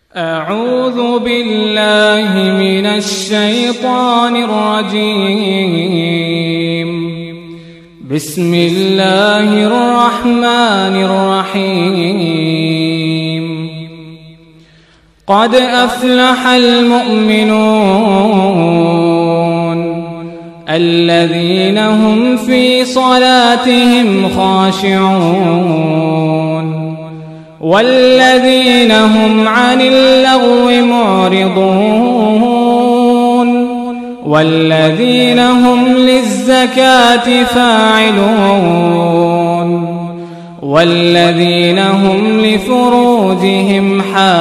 أعوذ بالله من الشيطان الرجيم. بسم الله الرحمن الرحيم. قد أفلح المؤمنون الذين هم في صلاتهم خاشعون والذين هم عن اللغو معرضون والذين هم للزكاة فاعلون والذين هم لفروجهم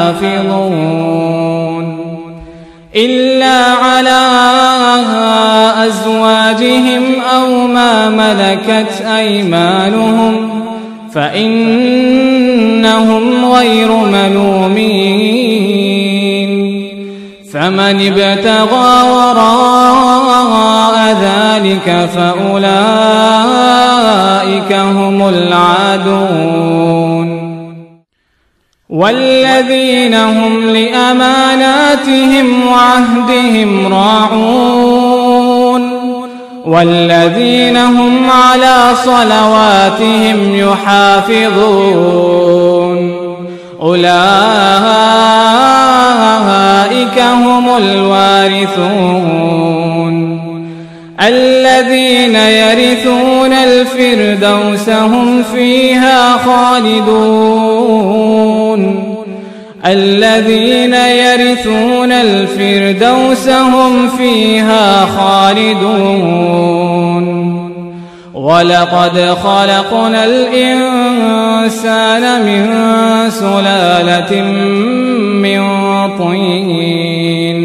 حافظون إلا على أزواجهم أو ما ملكت أيمانهم فإنهم غير ملومين. فمن ابتغى وراء ذلك فأولئك هم العادون. والذين هم لأماناتهم وعهدهم راعون والذين هم على صلواتهم يحافظون أولئك هم الوارثون الذين يرثون الفردوس هم فيها خالدون الذين يرثون الفردوس هم فيها خالدون. ولقد خلقنا الإنسان من سلالة من طين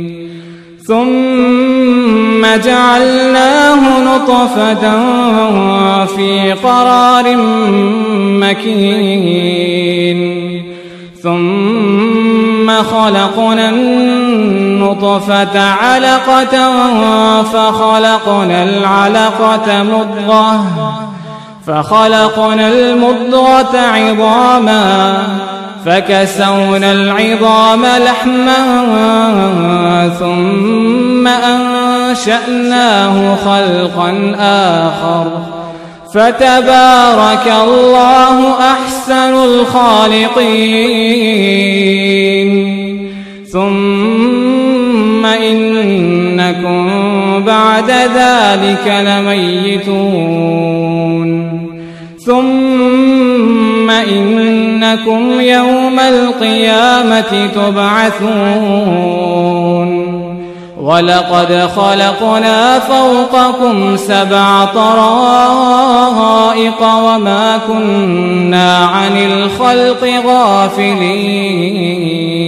ثم جعلناه نطفة في قرار مكين ثم خلقنا النطفة علقة فخلقنا المضغة عظاما فكسونا العظام لحما ثم أنشأناه خلقا آخر فتبارك الله أحسن الخالقين. ثم إنكم بعد ذلك لميتون ثم إنكم يوم القيامة تبعثون. ولقد خلقنا فوقكم 7 طرائق وما كنا عن الخلق غافلين.